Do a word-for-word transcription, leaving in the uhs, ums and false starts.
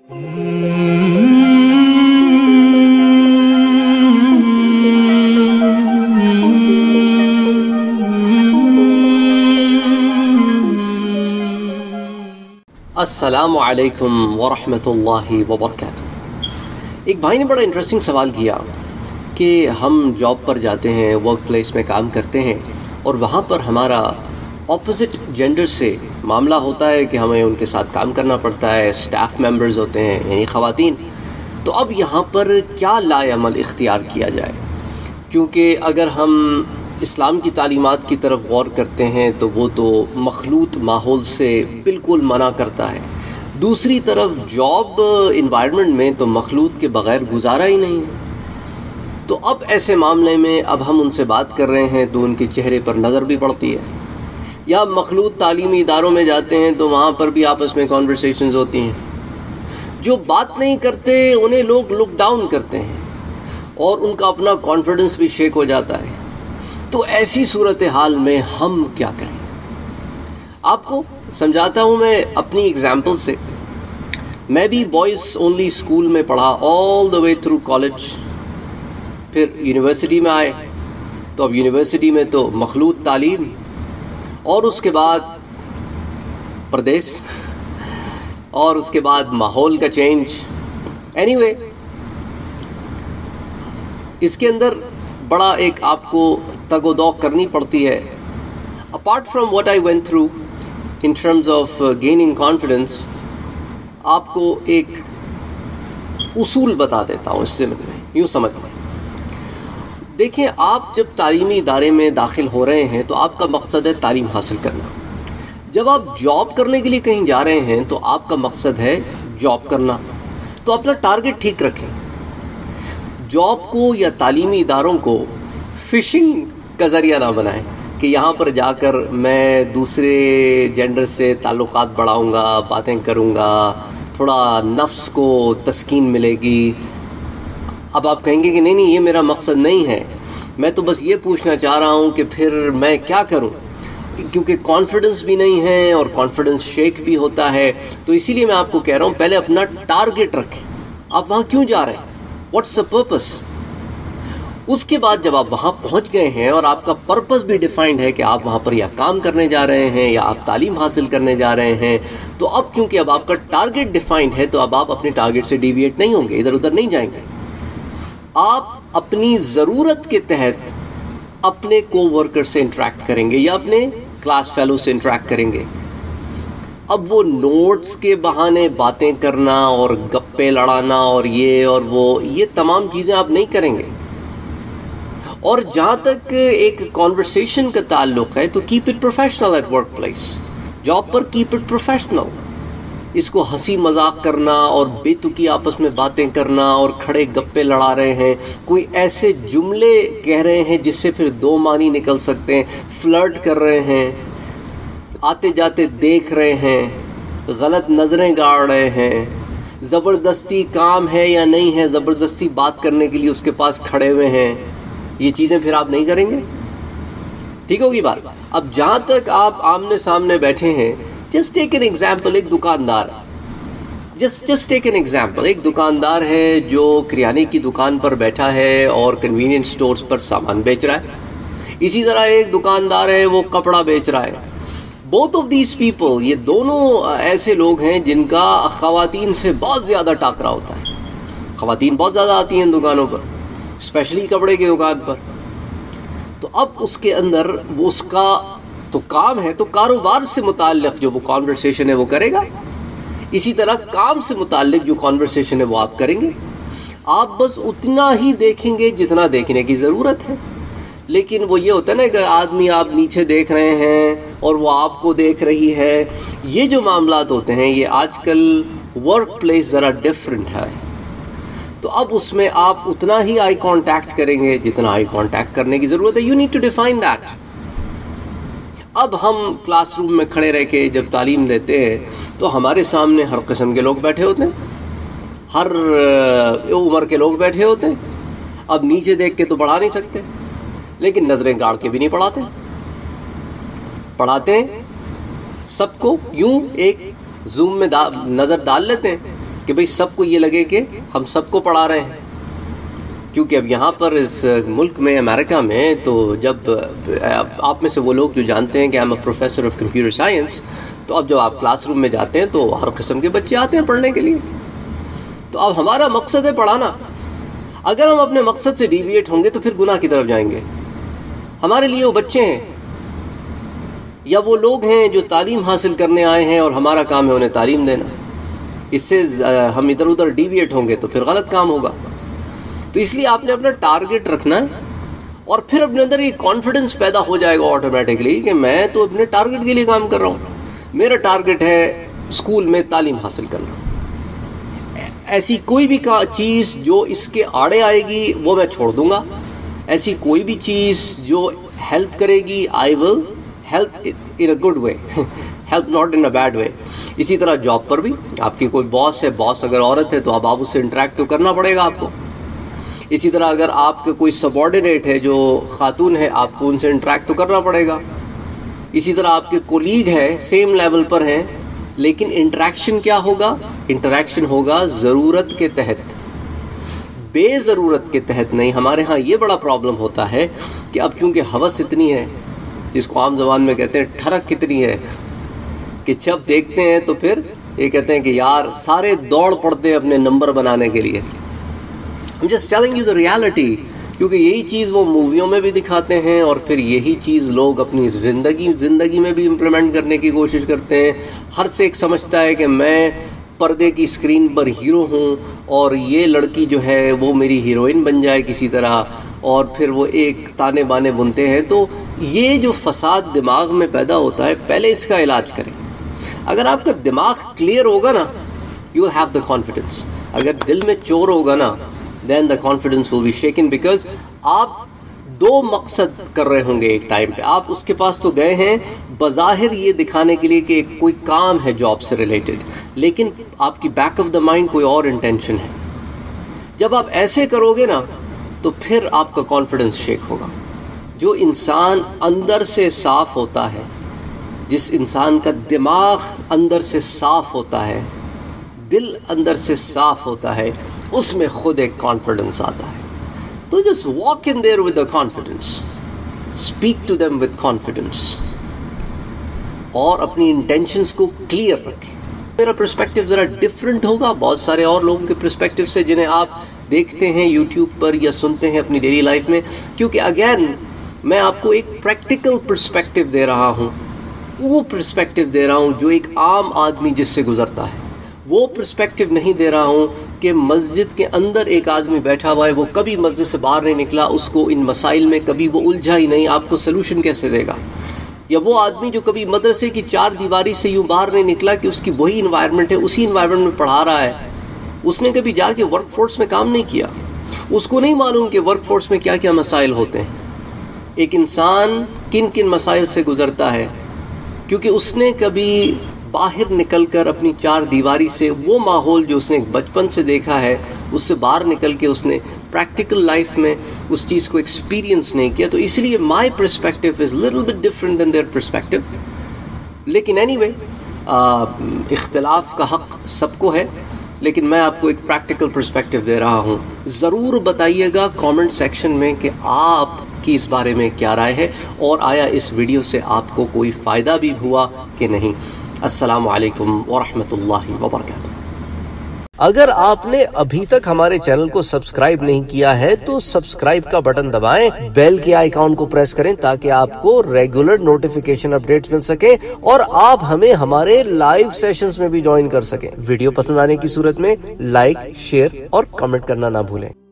السلام علیکم ورحمۃ اللہ وبرکاتہ۔ ایک بھائی نے بڑا انٹرسٹنگ سوال کیا کہ ہم جاب پر جاتے ہیں، ورک پلیس میں کام کرتے ہیں، اور وہاں پر ہمارا اپوزٹ جینڈر سے معاملہ ہوتا ہے کہ ہمیں ان کے ساتھ کام کرنا پڑتا ہے، اسٹاف ممبرز ہوتے ہیں یعنی خواتین۔ تو اب یہاں پر کیا لائے عمل اختیار کیا جائے؟ کیونکہ اگر ہم اسلام کی تعلیمات کی طرف غور کرتے ہیں تو وہ تو مخلوط ماحول سے بالکل منع کرتا ہے، دوسری طرف جاب انوائرمنٹ میں تو مخلوط کے بغیر گزارا ہی نہیں ہے۔ تو اب ایسے معاملے میں اب ہم ان سے بات کر رہے ہیں تو ان کے چہرے پر نظر بھی پڑتی ہے، یا مخلوط تعلیمی اداروں میں جاتے ہیں تو وہاں پر بھی آپس میں کانورسیشنز ہوتی ہیں۔ جو بات نہیں کرتے انہیں لوگ لک ڈاؤن کرتے ہیں اور ان کا اپنا کانفیڈنس بھی شیک ہو جاتا ہے۔ تو ایسی صورتحال میں ہم کیا کریں؟ آپ کو سمجھاتا ہوں میں اپنی اگزامپل سے۔ میں بھی بوائز اونلی اسکول میں پڑھا all the way through college, پھر یونیورسٹی میں آئے تو اب یونیورسٹی میں تو مخلوط تعلیم، اور اس کے بعد پردیس، اور اس کے بعد ماحول کا چینج۔ اینی وے اس کے اندر بڑا ایک آپ کو تگ و دو کرنی پڑتی ہے۔ Apart from what I went through in terms of gaining confidence, آپ کو ایک اصول بتا دیتا ہوں اس سے میں یوں سمجھ لیں۔ دیکھیں، آپ جب تعلیمی ادارے میں داخل ہو رہے ہیں تو آپ کا مقصد ہے تعلیم حاصل کرنا۔ جب آپ جاب کرنے کے لیے کہیں جا رہے ہیں تو آپ کا مقصد ہے جاب کرنا، تو اپنا ٹارگٹ ٹھیک رکھیں۔ جاب کو یا تعلیمی اداروں کو فشنگ کا ذریعہ نہ بنائیں کہ یہاں پر جا کر میں دوسرے جینڈر سے تعلقات بڑھاؤں گا، باتیں کروں گا، تھوڑا نفس کو تسکین ملے گی۔ اب آپ کہیں گے کہ نہیں نہیں یہ میرا مقصد نہیں ہے، میں تو بس یہ پوچھنا چاہ رہا ہوں کہ پھر میں کیا کروں، کیونکہ کانفیڈنس بھی نہیں ہے اور کانفیڈنس شیک بھی ہوتا ہے۔ تو اسی لیے میں آپ کو کہہ رہا ہوں پہلے اپنا ٹارگٹ رکھیں، آپ وہاں کیوں جا رہے ہیں، واٹس دا پرپس۔ اس کے بعد جب آپ وہاں پہنچ گئے ہیں اور آپ کا پرپس بھی ڈیفائنڈ ہے کہ آپ وہاں پر یا کام کرنے جا رہے ہیں یا آپ تعلیم حاصل کرنے جا رہے ہیں، تو اب کیونکہ اب آپ کا ٹارگٹ ڈیفائنڈ ہے تو اب آپ اپنے ٹارگٹ سے ڈیویٹ نہیں ہوں گے، ادھر ادھر نہیں جائیں گے۔ آپ اپنی ضرورت کے تحت اپنے کو ورکر سے انٹریکٹ کریں گے یا اپنے کلاس فیلو سے انٹریکٹ کریں گے۔ اب وہ نوٹس کے بہانے باتیں کرنا اور گپے لڑانا اور یہ اور وہ یہ تمام چیزیں آپ نہیں کریں گے۔ اور جہاں تک ایک کانورسیشن کا تعلق ہے تو keep it professional at work place, job پر کیپ اٹ پروفیشنل۔ اس کو ہنسی مذاق کرنا اور بے تکی آپس میں باتیں کرنا اور کھڑے گپے لڑا رہے ہیں، کوئی ایسے جملے کہہ رہے ہیں جس سے پھر دو معنی نکل سکتے ہیں، فلرٹ کر رہے ہیں، آتے جاتے دیکھ رہے ہیں، غلط نظریں گاڑ رہے ہیں، زبردستی کام ہے یا نہیں ہے زبردستی بات کرنے کے لیے اس کے پاس کھڑے ہوئے ہیں، یہ چیزیں پھر آپ نہیں کریں گے۔ ٹھیک ہوگی بات؟ اب جہاں تک آپ آمنے سامنے بیٹھے ہیں، جسٹ ٹیک این ایگزامپل، ایک دکاندار just just take an example ایک دکاندار ہے جو کریانے کی دکان پر بیٹھا ہے اور کنوینئنس اسٹورز پر سامان بیچ رہا ہے۔ اسی طرح ایک دکاندار ہے وہ کپڑا بیچ رہا ہے۔ بوتھ آف دیز پیپل، یہ دونوں ایسے لوگ ہیں جن کا خواتین سے بہت زیادہ ٹاکرا ہوتا ہے۔ خواتین بہت زیادہ آتی ہیں دکانوں پر، اسپیشلی کپڑے کی دکان پر۔ تو اب اس کے اندر وہ اس کا تو کام ہے، تو کاروبار سے متعلق جو وہ کانورسیشن ہے وہ کرے گا، اسی طرح کام سے متعلق جو کانورسیشن ہے وہ آپ کریں گے۔ آپ بس اتنا ہی دیکھیں گے جتنا دیکھنے کی ضرورت ہے۔ لیکن وہ یہ ہوتا ہے نا کہ آدمی آپ نیچے دیکھ رہے ہیں اور وہ آپ کو دیکھ رہی ہے، یہ جو معاملات ہوتے ہیں یہ آج کل ورک پلیس ذرا ڈفرینٹ ہے۔ تو اب اس میں آپ اتنا ہی آئی کانٹیکٹ کریں گے جتنا آئی کانٹیکٹ کرنے کی ضرورت ہے۔ You need to define that. اب ہم کلاس روم میں کھڑے رہ کے جب تعلیم دیتے ہیں تو ہمارے سامنے ہر قسم کے لوگ بیٹھے ہوتے ہیں، ہر عمر کے لوگ بیٹھے ہوتے ہیں۔ اب نیچے دیکھ کے تو پڑھا نہیں سکتے، لیکن نظریں گاڑ کے بھی نہیں پڑھاتے، پڑھاتے ہیں سب کو یوں ایک زوم میں دا نظر ڈال لیتے ہیں کہ بھئی سب کو یہ لگے کہ ہم سب کو پڑھا رہے ہیں. کیونکہ اب یہاں پر اس ملک میں امریکہ میں تو جب آپ میں سے وہ لوگ جو جانتے ہیں کہ I am a professor of computer science, تو اب جب آپ کلاس روم میں جاتے ہیں تو ہر قسم کے بچے آتے ہیں پڑھنے کے لیے. تو اب ہمارا مقصد ہے پڑھانا. اگر ہم اپنے مقصد سے ڈیویٹ ہوں گے تو پھر گناہ کی طرف جائیں گے. ہمارے لیے وہ بچے ہیں یا وہ لوگ ہیں جو تعلیم حاصل کرنے آئے ہیں اور ہمارا کام ہے انہیں تعلیم دینا. اس سے ہم ادھر ادھر ڈیویٹ ہوں گے تو پھر غلط کام ہوگا. تو اس لیے آپ نے اپنا ٹارگٹ رکھنا ہے اور پھر اپنے اندر یہ کانفیڈنس پیدا ہو جائے گا آٹومیٹکلی کہ میں تو اپنے ٹارگٹ کے لیے کام کر رہا ہوں. میرا ٹارگٹ ہے اسکول میں تعلیم حاصل کرنا. ایسی کوئی بھی چیز جو اس کے آڑے آئے گی وہ میں چھوڑ دوں گا. ایسی کوئی بھی چیز جو ہیلپ کرے گی I will help in a good way, help not in a bad way. اسی طرح جاب پر بھی آپ کی کوئی باس ہے، باس اگر عورت ہے تو اب آپ اس سے انٹریکٹ تو کرنا پڑے گا آپ کو. اسی طرح اگر آپ کے کوئی سبارڈینیٹ ہے جو خاتون ہے، آپ کو ان سے انٹریکٹ تو کرنا پڑے گا. اسی طرح آپ کے کولیگ ہے، سیم لیول پر ہیں، لیکن انٹریکشن کیا ہوگا؟ انٹریکشن ہوگا ضرورت کے تحت، بے ضرورت کے تحت نہیں. ہمارے ہاں یہ بڑا پرابلم ہوتا ہے کہ اب کیونکہ ہوس اتنی ہے، جس کو عام زبان میں کہتے ہیں ٹھرک کتنی ہے، کہ جب دیکھتے ہیں تو پھر یہ کہتے ہیں کہ یار سارے دوڑ پڑتے ہیں اپنے نمبر بنانے کے لیے. I'm just telling you the reality. کیونکہ یہی چیز وہ موویوں میں بھی دکھاتے ہیں اور پھر یہی چیز لوگ اپنی زندگی زندگی میں بھی امپلیمنٹ کرنے کی کوشش کرتے ہیں. ہر سے ایک سمجھتا ہے کہ میں پردے کی اسکرین پر ہیرو ہوں اور یہ لڑکی جو ہے وہ میری ہیروئن بن جائے کسی طرح، اور پھر وہ ایک تانے بانے بنتے ہیں. تو یہ جو فساد دماغ میں پیدا ہوتا ہے، پہلے اس کا علاج کریں. اگر آپ کا دماغ کلیئر ہوگا نا، you will have the confidence. اگر دل میں چور ہوگا نا، then the confidence will be shaken, because آپ دو مقصد کر رہے ہوں گے ایک ٹائم پہ. آپ اس کے پاس تو گئے ہیں بظاہر یہ دکھانے کے لیے کہ کوئی کام ہے جاب سے ریلیٹڈ، لیکن آپ کی بیک آف دا مائنڈ کوئی اور انٹینشن ہے. جب آپ ایسے کرو گے نا تو پھر آپ کا کانفیڈنس شیک ہوگا. جو انسان اندر سے صاف ہوتا ہے، جس انسان کا دماغ اندر سے صاف ہوتا ہے، دل اندر سے صاف ہوتا ہے، اس میں خود ایک کانفیڈنس آتا ہے. تو just walk in there with a confidence, speak to them with confidence, اور اپنی انٹینشنز کو کلیئر رکھیں. میرا پرسپیکٹیو ذرا ڈفرینٹ ہوگا بہت سارے اور لوگوں کے پرسپیکٹیو سے جنہیں آپ دیکھتے ہیں یوٹیوب پر یا سنتے ہیں اپنی ڈیلی لائف میں، کیونکہ اگین میں آپ کو ایک پریکٹیکل پرسپیکٹیو دے رہا ہوں. وہ پرسپیکٹیو دے رہا ہوں جو ایک عام آدمی جس سے گزرتا ہے. وہ پرسپیکٹیو نہیں دے رہا ہوں کہ مسجد کے اندر ایک آدمی بیٹھا ہوا ہے، وہ کبھی مسجد سے باہر نہیں نکلا، اس کو ان مسائل میں کبھی وہ الجھا ہی نہیں، آپ کو سلوشن کیسے دے گا. یا وہ آدمی جو کبھی مدرسے کی چار دیواری سے یوں باہر نہیں نکلا کہ اس کی وہی انوائرمنٹ ہے، اسی انوائرمنٹ میں پڑھا رہا ہے، اس نے کبھی جا کے ورک فورس میں کام نہیں کیا، اس کو نہیں معلوم کہ ورک فورس میں کیا کیا مسائل ہوتے ہیں. ایک انسان کن کن مسائل سے گزرتا ہے کیونکہ اس نے کبھی باہر نکل کر اپنی چار دیواری سے وہ ماحول جو اس نے بچپن سے دیکھا ہے اس سے باہر نکل کے اس نے پریکٹیکل لائف میں اس چیز کو ایکسپیرینس نہیں کیا. تو اس لیے my perspective is little bit different than their perspective. لیکن اینی وے اختلاف کا حق سب کو ہے، لیکن میں آپ کو ایک پریکٹیکل پرسپیکٹیو دے رہا ہوں. ضرور بتائیے گا کامنٹ سیکشن میں کہ آپ کی اس بارے میں کیا رائے ہے اور آیا اس ویڈیو سے آپ کو کوئی فائدہ بھی ہوا کہ نہیں. السلام علیکم ورحمۃ اللہ وبرکاتہ. اگر آپ نے ابھی تک ہمارے چینل کو سبسکرائب نہیں کیا ہے تو سبسکرائب کا بٹن دبائیں، بیل کے آئیکن کو پریس کریں تاکہ آپ کو ریگولر نوٹیفیکیشن اپڈیٹس مل سکے اور آپ ہمیں ہمارے لائیو سیشنز میں بھی جوائن کر سکیں. ویڈیو پسند آنے کی صورت میں لائک، شیئر اور کمنٹ کرنا نہ بھولیں.